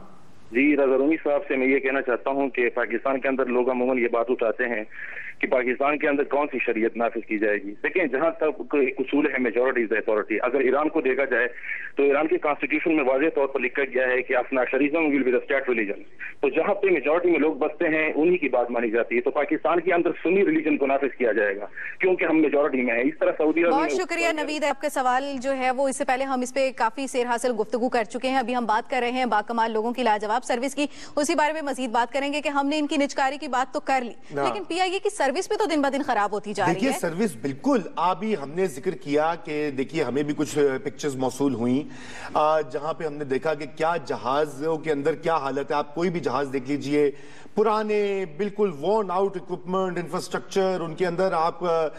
جی رضا رومی صاحب سے میں یہ کہنا چاہتا ہوں کہ پاکستان کے اندر لوگ عموماً یہ بات اٹھاتے ہیں کہ پاکستان کے اندر کون سی شریعت نافذ کی جائے گی۔ دیکھیں، جہاں تک اصول ہے میجورٹی از اتھارٹی، اگر ایران کو دیکھا جائے تو ایران کی کانسٹیٹیوشن میں واضح طور پر لکھا گیا ہے کہ اثناعشریزم will be the state religion, تو جہاں پہ میجورٹی میں لوگ بستے ہیں انہی کی بات مانی جاتی ہے، تو پاکستان کے اندر سنی ریلیجن کو نافذ کیا جائے گا کیونکہ ہم میجورٹی میں ہیں۔ اس طرح سعودی عرب۔ بہت شکریہ نوید، آپ کا سوال جو ہے وہ اس سے پہلے ہم اس پہ کافی سیر حاصل گفتگو کر چکے ہیں، ابھی ہم بات کر رہے ہیں باکمال لوگوں کی لاجواب سروس کی، اسی بارے میں مزید بات کریں گے کہ ہم نے ان کی نجکاری کی بات تو کر لی، لیکن پی آئی اے کی سروس بھی تو دن بہ دن خراب ہوتی جا رہی ہے۔ دیکھیے سروس بالکل، ابھی ہم نے ذکر کیا کہ دیکھیے ہمیں بھی کچھ پکچرز موصول ہوئیں جہاں پہ ہم نے دیکھا کہ کیا جہازوں کے اندر کیا حالت ہے۔ آپ کوئی بھی جہاز دیکھ لیجئے، پرانے بالکل وورن آؤٹ اکوپمنٹ، انفراسٹرکچر ان کے اندر، آپ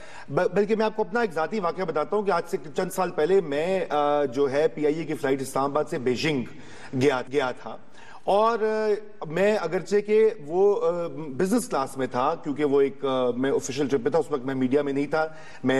بلکہ میں آپ کو اپنا ایک ذاتی واقعہ بتاتا ہوں کہ آج سے چند سال پہلے میں جو ہے پی آئی اے کی فلائٹ اسلام آباد سے بیجنگ گیا گیا تھا، اور میں اگرچہ کہ وہ بزنس کلاس میں تھا کیونکہ وہ ایک میں آفیشیل ٹرپ پہ تھا، اس وقت میں میڈیا میں نہیں تھا، میں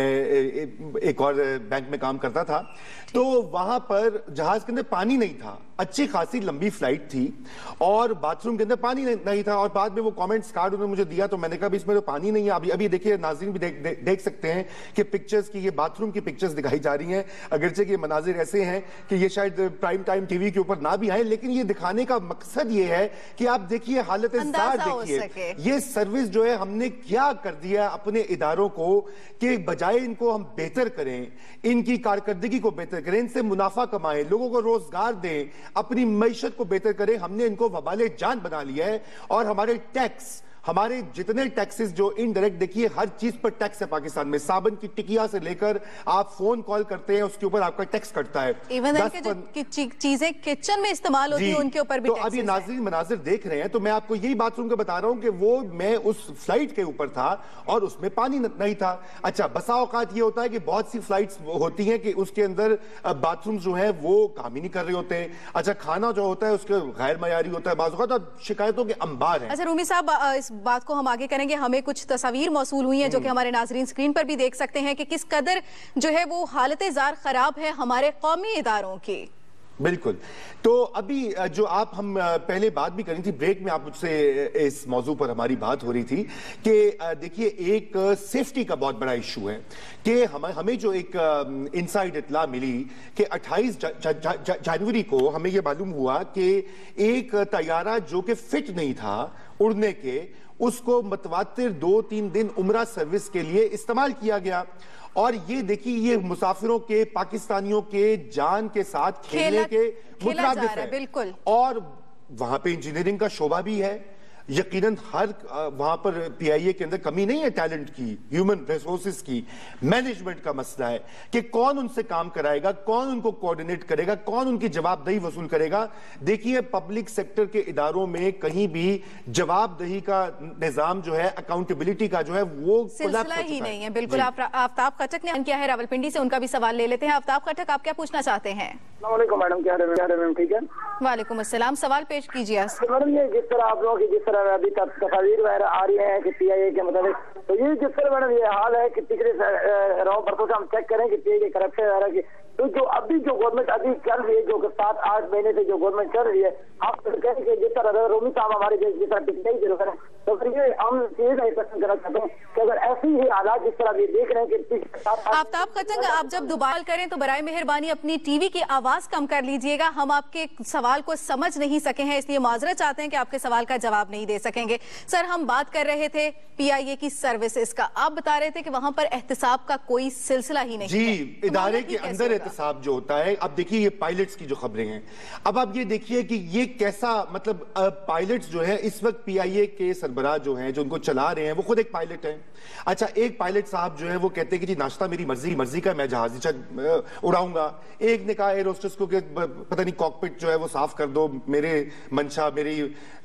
ایک اور بینک میں کام کرتا تھا، تو وہاں پر جہاز کے اندر پانی نہیں تھا، اچھی خاصی لمبی فلائٹ تھی اور باتھ روم کے اندر پانی نہیں تھا، اور بعد میں وہ کامنٹس کارڈ انہوں نے مجھے دیا تو میں نے کہا اس میں تو پانی نہیں ہے۔ ابھی ابھی دیکھیے ناظرین بھی دیکھ سکتے ہیں کہ پکچرز کی، یہ باتھ روم کی پکچرز دکھائی جا رہی ہیں، اگرچہ کہ یہ مناظر ایسے ہیں کہ یہ شاید پرائم ٹائم ٹی وی کے اوپر نہ بھی آئیں، لیکن یہ دکھانے کا मकसद ये है कि आप देखिए हालत ज़ार देखिए, ये सर्विस जो है हमने क्या कर दिया अपने इदारों को कि बजाय इनको हम बेहतर करें, इनकी कारकर्दगी को बेहतर करें, इनसे मुनाफा कमाएं, लोगों को रोजगार दें, अपनी मईशत को बेहतर करें, हमने इनको वबाले जान बना लिया है। और हमारे टैक्स, हमारे जितने टैक्सेस जो इनडायरेक्ट, देखिए हर चीज पर टैक्स है पाकिस्तान में, साबन की टिकिया से लेकर आप फोन कॉल करते हैं उसके ऊपर आपका टैक्स कटता है। इवन के जो चीजें किचन में इस्तेमाल होती है उनके ऊपर भी तो अब ये नाज़रीन मनाजिर देख रहे हैं, तो मैं आपको यही बात सुन के बता रहा हूं कि वो मैं उस फ्लाइट के ऊपर था और उसमें पानी नहीं था। अच्छा, बसा औकात ये होता है कि बहुत सी फ्लाइट्स होती हैं कि उसके अंदर बाथरूम जो है वो काम ही नहीं कर रहे होते। अच्छा, खाना जो होता है उसके गैर मयारी होता है, बाज़ औक़ात शिकायतों के अंबार हैं। अच्छा रूमी साहब, इस बात को हम आगे करेंगे। हमें कुछ तस्वीर मौसूल हुई हैं जो कि हमारे नाजरीन स्क्रीन पर भी देख सकते हैं कि किस कदर जो है वो हालत ज़ार खराब है हमारे कौमी इदारों की। बिल्कुल। तो अभी जो आप हम पहले बात भी करी थी ब्रेक में, आप मुझसे इस मौजू पर हमारी बात हो रही थी कि देखिए एक सेफ्टी का बहुत बड़ा इशू है कि हम हमें जो एक इनसाइड इत्ला मिली कि अट्ठाईस जनवरी को हमें यह मालूम हुआ कि एक तैयारा जो कि फिट नहीं था उड़ने के, उसको मतवातिर दो तीन दिन उम्रा सर्विस के लिए इस्तेमाल किया गया। और ये देखिए ये मुसाफिरों के, पाकिस्तानियों के जान के साथ खेलने के मुतरादिफ है। बिल्कुल। और वहां पे इंजीनियरिंग का शोबा भी है, यकीनन हर वहां पर पीआईए के अंदर कमी नहीं है टैलेंट की, ह्यूमन रिसोर्सेज की, मैनेजमेंट का मसला है कि कौन उनसे काम कराएगा, कौन उनको कोऑर्डिनेट करेगा, कौन उनकी जवाबदेही वसूल करेगा। देखिए पब्लिक सेक्टर के इदारों में कहीं भी जवाबदेही का निजाम जो है, अकाउंटेबिलिटी का जो है वो सिलसिला ही नहीं है। बिल्कुल। आफ्ताब खटक ने किया है रावलपिंडी से, उनका भी सवाल ले लेते हैं। आफ्ताब खटक, आप क्या पूछना चाहते हैं? मैडम, क्या मैडम ठीक है? वालेकुम अस्सलाम, सवाल पेश कीजिए। मैडम, ये जिस तरह आप लोगों की जिस तरह अभी तक तस्वीर वगैरह आ रही है कि पीआईए के मुताबिक, तो ये जिस तरह मैडम ये हाल है कि पिछले रौ बरसों से हम चेक करें कि पीआईए करप्शन वगैरह की, तो जो अभी जो गवर्नमेंट अभी चल रही है, जो सात आठ महीने से जो गवर्नमेंट चल रही है, आप कहें कि जिस तरह रोमी साहब हमारे देश जिस तरह टिकट ही करें, तो फिर ये हम ये नहीं प्रश्न करना चाहते हैं कि अगर ऐसी ही हालात जिस तरह भी देख रहे हैं कि आफ्ताब खटक, आप जब दोबारा करें तो बराए मेहरबानी अपनी टीवी की आवाज कम कर लीजिएगा। हम आपके सवाल को समझ नहीं सके हैं, इसलिए माजरत चाहते हैं कि आपके सवाल का जवाब नहीं दे सकेंगे। सर, हम बात कर रहे थे पीआईए की सर्विसेज का, आप बता रहे थे कि वहां पर एहतिसाब का कोई सिलसिला ही नहीं जी है। तो इदारे के अंदर एहतिसाब जो होता है, अब देखिए ये पायलट्स की जो खबरें हैं, अब आप ये देखिए कि ये कैसा, मतलब पायलट्स जो है इस वक्त पीआईए के सरबराह जो हैं, जो उनको चला रहे हैं, वो खुद एक पायलट है। अच्छा, एक पायलट साहब जो है वो कहते हैं कि जी नाश्ता मेरी मर्जी मर्जी का, मैं जहाज उड़ाऊंगा। एक ने कहा एयर होस्टेस को कि पता नहीं कॉकपिट जो है वो साफ कर दो, मेरे मंशा मेरी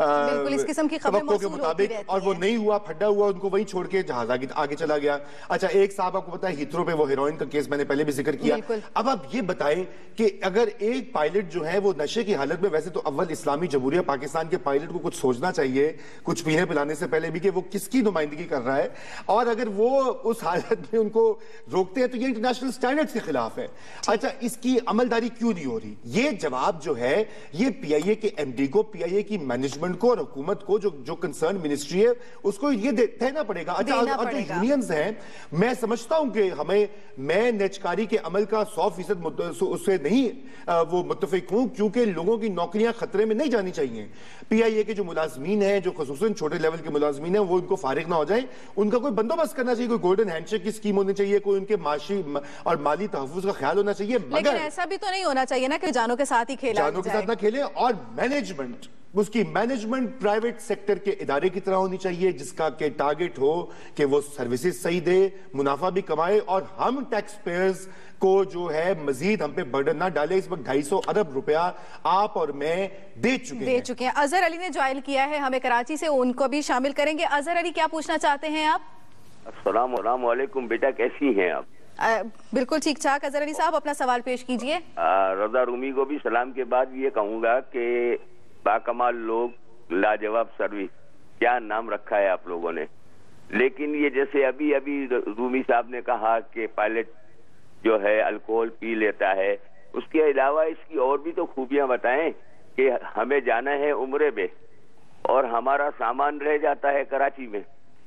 इस किस्म की खबरों के मुताबिक, और वो नहीं हुआ, फड्डा हुआ, उनको वहीं छोड़ के जहाज आगे, आगे चला गया। अच्छा, एक साहब आपको पता है हिथरो पे वो हेरोइन का केस मैंने पहले भी जिक्र किया। अब आप ये बताएं कि अगर एक पायलट जो है वो नशे की हालत में, वैसे तो अव्वल इस्लामी जमहूरिया पाकिस्तान के पायलट को कुछ सोचना चाहिए कुछ पीने पिलाने से पहले भी कि वो किसकी नुमाइंदगी कर रहा है, और अगर वो उस हालत में उनको रोकते हैं तो ये इंटरनेशनल स्टैंडर्ड्स के खिलाफ है। अच्छा, इसकी अमलदारी क्यों नहीं हो रही? ये जवाब जो है ये पीआईए के एमडी को, पीआईए की मैनेजमेंट को और हुकूमत को, जो जो कंसर्न मिनिस्ट्री है उसको ये देना पड़ेगा। अच्छा, और जो यूनियंस हैं, मैं समझता हूं कि हमें, मैं नेचकारी के अमल का सौ फीसद उससे नहीं वो मुत्तफिक हूं, क्योंकि लोगों की नौकरियां खतरे में नहीं जानी चाहिए। पीआईए के जो मुलाजमीन हैं, जो खसूसन छोटे लेवल के मुलाजमीन हैं, वो उनको फारिग ना हो जाए, उनका कोई बंदोबस्त करना चाहिए, कोई गोल्डन हैंडशेक की स्कीम होनी चाहिए, कोई उनके माशी और माली तहफ्फुज का ख्याल होना चाहिए। लेकिन ऐसा भी तो नहीं होना चाहिए ना कि जानों के साथ ही खेला जानों के साथ ना खेले, और मैनेजमेंट, उसकी मैनेजमेंट प्राइवेट सेक्टर के इदारे की तरह होनी चाहिए, जिसका के टारगेट हो कि वो सर्विसेज सही दे, मुनाफा भी कमाए, और हम टैक्स पेयर्स को जो है मजीद हम पे बर्डन ना डाले। इस वक्त ढाई सौ अरब रुपया आप और मैं दे चुके दे हैं। चुके हैं। अजहर अली ने ज्वाइन किया है हमें कराची से, उनको भी शामिल करेंगे। अजहर अली, क्या पूछना चाहते हैं आप? अस्सलाम वालेकुम बेटा, कैसी हैं आप? आ, बिल्कुल ठीक ठाक। अजहर अली साहब, अपना सवाल पेश कीजिए। रजा रूमी को भी सलाम के बाद ये कहूंगा कि बाकमाल लोग, लाजवाब सर्विस, क्या नाम रखा है आप लोगों ने। लेकिन ये जैसे अभी अभी रूमी साहब ने कहा कि पायलट जो है अल्कोहल पी लेता है, उसके अलावा इसकी और भी तो खूबियां बताएं कि हमें जाना है उम्रे में और हमारा सामान रह जाता है कराची में,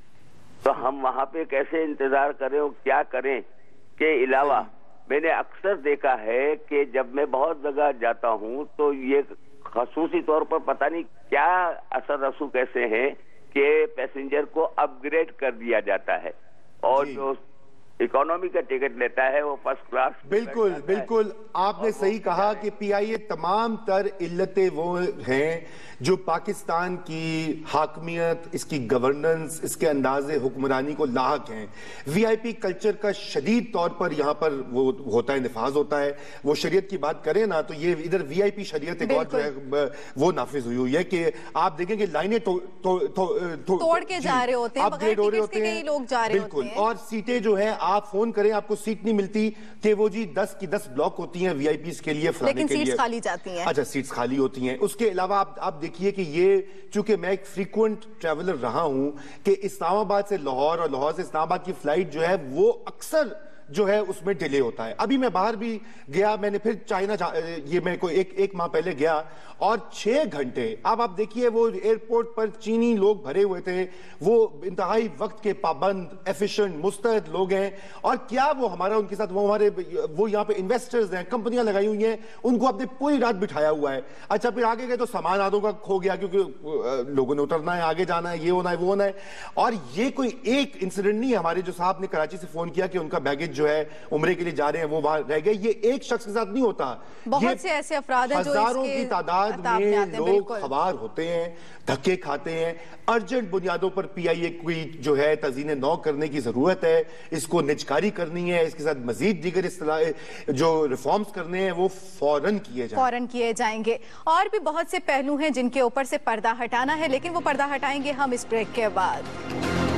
तो हम वहां पे कैसे इंतजार करें और क्या करें। के अलावा मैंने अक्सर देखा है कि जब मैं बहुत जगह जाता हूं तो ये خصوصی طور پر پتہ نہیں کیا اثر رسوخ ایسے ہیں کہ پیسنجر کو اپ گریڈ کر دیا جاتا ہے اور جو اکانومی کا ٹکٹ لیتا ہے وہ فرسٹ کلاس. بالکل بالکل آپ نے صحیح کہا کہ پی آئی اے تمام تر علتیں وہ ہیں جو پاکستان کی حاکمیت، اس کی گورننس، اس کے انداز حکمرانی کو لاحق ہیں. وی آئی پی کلچر کا شدید طور پر یہاں پر وہ ہوتا ہے، نفاذ ہوتا ہے. وہ شریعت کی بات کریں نا تو یہ ادھر وی آئی پی شریعت ایک اور جو ہے وہ نافذ ہوئی ہوئی ہے کہ آپ دیکھیں کہ لائنیں توڑ کے جا رہے ہوتے ہیں، اپگریڈ ہو رہے ہوتے ہیں لوگ جا رہے ہوتے ہیں. بالکل. اور سیٹیں جو ہیں آپ فون کریں آپ کو سیٹ نہیں ملتی کہ وہ جی دس کی دس بلاک ہوتی ہیں وی آئی پیز کے لیے فلانے کے لیے، لیکن سیٹس خالی جاتی ہیں. اچھا سیٹس خالی ہوتی ہیں. اس کے علاوہ آپ آپ دیکھیے کہ یہ چونکہ میں ایک فریکوینٹ ٹریولر رہا ہوں کہ اسلام آباد سے لاہور اور لاہور سے اسلام آباد کی فلائٹ جو ہے وہ اکثر جو ہے اس میں ڈیلے ہوتا ہے. ابھی میں باہر بھی گیا، میں نے پھر چائنا یہ میں کوئی ایک ایک ماہ پہلے گیا اور چھ گھنٹے اب آپ دیکھیے وہ ایئرپورٹ پر چینی لوگ بھرے ہوئے تھے، وہ انتہائی وقت کے پابند ایفیشنٹ مستعد لوگ ہیں. اور کیا وہ ہمارا ان کے ساتھ وہ ہمارے وہ یہاں پہ انویسٹرز ہیں، کمپنیاں لگائی ہوئی ہیں، ان کو آپ نے پوری رات بٹھایا ہوا ہے. اچھا پھر آگے گئے تو سامان آدھوں کا کھو گیا کیونکہ لوگوں نے اترنا ہے، آگے جانا ہے، یہ ہونا ہے وہ ہونا ہے. اور یہ کوئی ایک انسیڈنٹ نہیں ہے. ہمارے جو صاحب نے کراچی سے فون کیا کہ ان کا بیگیج جو ہے عمرے کے لیے جا رہے ہیں وہ وہاں رہ گئے، یہ ایک شخص کے ساتھ نہیں ہوتا. بہت سے ایسے افراد ہیں جو ہزاروں کی تعداد میں لوگ خوار ہوتے ہیں، دھکے کھاتے ہیں. ارجنٹ بنیادوں پر پی آئی اے کوئی جو ہے تزئین نو کرنے کی ضرورت ہے، اس کو نجکاری کرنی ہے، اس کے ساتھ مزید دیگر اصلاح جو ریفارمز کرنے ہیں وہ فوراً کیے جائیں فوراً کیے جائیں گے. اور بھی بہت سے پہلو ہیں جن کے اوپر سے پردہ ہٹانا ہے، لیکن وہ پردہ ہٹائیں گے ہم اس بریک کے بعد.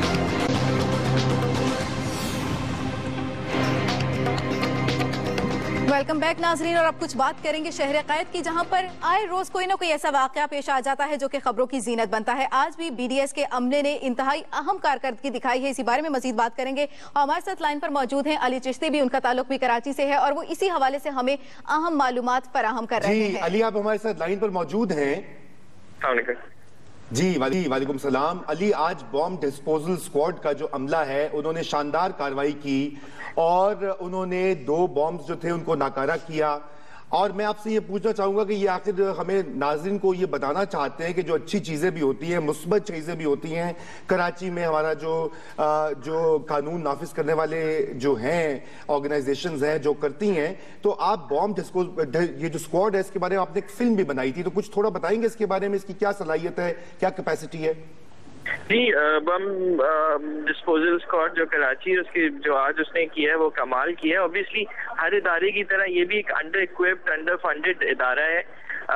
ویلکم بیک ناظرین. اور اب کچھ بات کریں گے شہر قائد کی، جہاں پر آئے روز کوئی نہ کوئی ایسا واقعہ پیش آ جاتا ہے جو کہ خبروں کی زینت بنتا ہے. آج بھی بی ڈی ایس کے عملے نے انتہائی اہم کارکردگی دکھائی ہے، اسی بارے میں مزید بات کریں گے. اور ہمارے ساتھ لائن پر موجود ہیں علی چشتی بھی، ان کا تعلق بھی کراچی سے ہے اور وہ اسی حوالے سے ہمیں اہم معلومات فراہم کر رہے ہیں. جی علی آپ ہمارے ساتھ لائن پر موجود ہیں. السلام علیکم. جی وعلیکم السلام. علی آج بام ڈسپوزل سکواڈ کا جو عملہ ہے انہوں نے شاندار کاروائی کی اور انہوں نے دو بامز جو تھے ان کو ناکارہ کیا. اور میں آپ سے یہ پوچھنا چاہوں گا کہ یہ آخر ہمیں ناظرین کو یہ بتانا چاہتے ہیں کہ جو اچھی چیزیں بھی ہوتی ہیں، مثبت چیزیں بھی ہوتی ہیں کراچی میں، ہمارا جو جو قانون نافذ کرنے والے جو ہیں آرگنائزیشنز ہیں جو کرتی ہیں، تو آپ بام ڈسپوز یہ جو سکواڈ ہے اس کے بارے میں آپ نے ایک فلم بھی بنائی تھی، تو کچھ تھوڑا بتائیں گے اس کے بارے میں، اس کی کیا صلاحیت ہے، کیا کیپیسٹی ہے؟ جی بم ڈسپوزل اسکواڈ جو کراچی اس کی جو آج اس نے کیا ہے وہ کمال کیا ہے. اوبیسلی ہر ادارے کی طرح یہ بھی ایک انڈر اکوپڈ انڈر فنڈڈ ادارہ ہے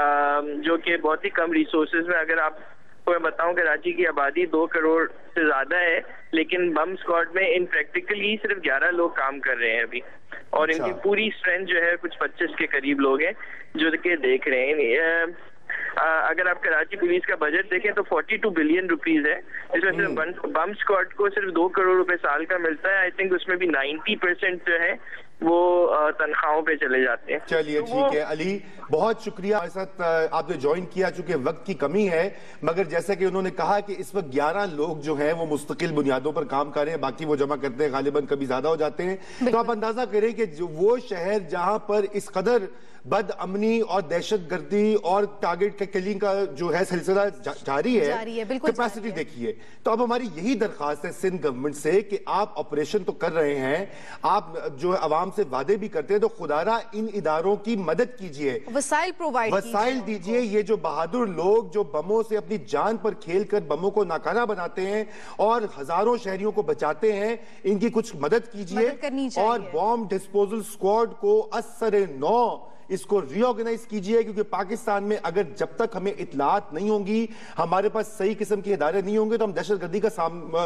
جو کہ بہت ہی کم ریسورسز میں، اگر آپ کو میں بتاؤں کراچی کی آبادی دو کروڑ سے زیادہ ہے لیکن بم اسکواڈ میں ان پریکٹیکلی صرف گیارہ لوگ کام کر رہے ہیں ابھی، اور ان کی پوری اسٹرینتھ جو ہے کچھ پچیس کے قریب لوگ ہیں جو کہ دیکھ رہے ہیں. اگر آپ کراچی پولیس کا بجٹ دیکھیں تو فورٹی ٹو بلین روپیز ہے، اس میں صرف بم اسکواڈ کو صرف دو کروڑ روپے سال کا ملتا ہے. آئی تھنک اس میں بھی نائنٹی پرسینٹ جو ہے وہ تنخواہوں پہ چلے جاتے ہیں. چلیے ٹھیک ہے علی، بہت شکریہ ہمارے ساتھ آپ نے جوائن کیا. چونکہ وقت کی کمی ہے مگر جیسا کہ انہوں نے کہا کہ اس وقت گیارہ لوگ جو ہیں وہ مستقل بنیادوں پر کام کر رہے ہیں، باقی وہ جمع کرتے ہیں غالباً کبھی زیادہ ہو جاتے ہیں. تو آپ اندازہ کریں کہ وہ شہر جہاں پر اس قدر بد امنی اور دہشت گردی اور ٹارگٹ کلنگ کا جو ہے سلسلہ جاری ہے، کیپیسٹی دیکھیے. تو اب ہماری یہی درخواست ہے سندھ گورنمنٹ سے کہ آپ آپریشن تو کر رہے ہیں، آپ جو عوام سے وعدے بھی کرتے ہیں، تو خدارہ ان اداروں کی مدد کیجئے، وسائل پرووائڈ وسائل دیجئے. یہ جو بہادر لوگ جو بموں سے اپنی جان پر کھیل کر بموں کو ناکارہ بناتے ہیں اور ہزاروں شہریوں کو بچاتے ہیں، ان کی کچھ مدد کیجئے. اور بام ڈسپوزل سکواڈ کو اثر نو اس کو ری آرگنائز کیجئے، کیونکہ پاکستان میں اگر جب تک ہمیں اطلاعات نہیں ہوں گی، ہمارے پاس صحیح قسم کے ادارے نہیں ہوں گے، تو ہم دہشت گردی کا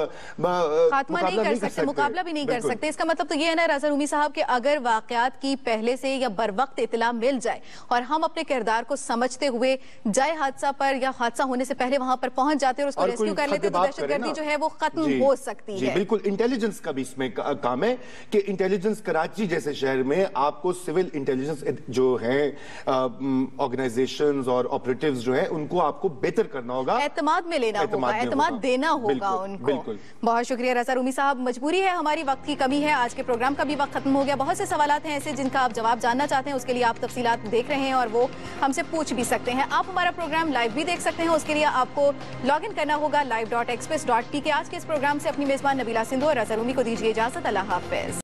خاتمہ نہیں کر سکتے، مقابلہ بھی نہیں کر سکتے. اس کا مطلب تو یہ ہے نا رضا رومی صاحب کہ اگر واقعات کی پہلے سے یا بر وقت اطلاع مل جائے اور ہم اپنے کردار کو سمجھتے ہوئے جائے حادثہ پر یا حادثہ ہونے سے پہلے وہاں پر پہنچ جاتے اور اس کو ریسکیو کر لیتے، تو دہشت گردی جو ہے وہ ختم ہو سکتی ہے. بالکل. انٹیلیجنس کا بھی اس میں کام ہے کہ انٹیلیجنس کراچی جیسے شہر میں آپ کو سول انٹیلیجنس جو जो हैं ऑर्गेनाइजेशंस और ऑपरेटिव्स जो हैं उनको आपको बेहतर करना होगा, एतमाद में लेना होगा, एतमाद देना होगा उनको। बिल्कुल। बहुत शुक्रिया रजा रूमी साहब। मजबूरी है हमारी, वक्त की कमी है, आज के प्रोग्राम का भी वक्त खत्म हो गया। बहुत से सवालात हैं ऐसे जिनका आप जवाब जानना चाहते हैं, उसके लिए आप तफसीलात देख रहे हैं और वो हमसे पूछ भी सकते हैं। आप हमारा प्रोग्राम लाइव भी देख सकते हैं, उसके लिए आपको लॉग इन करना होगा live dot express dot P K. आज के इस प्रोग्राम से अपनी मेजबान नबीला सिंधु और रजा रूमी को दीजिए इजाजत। अल्लाह हाफिज।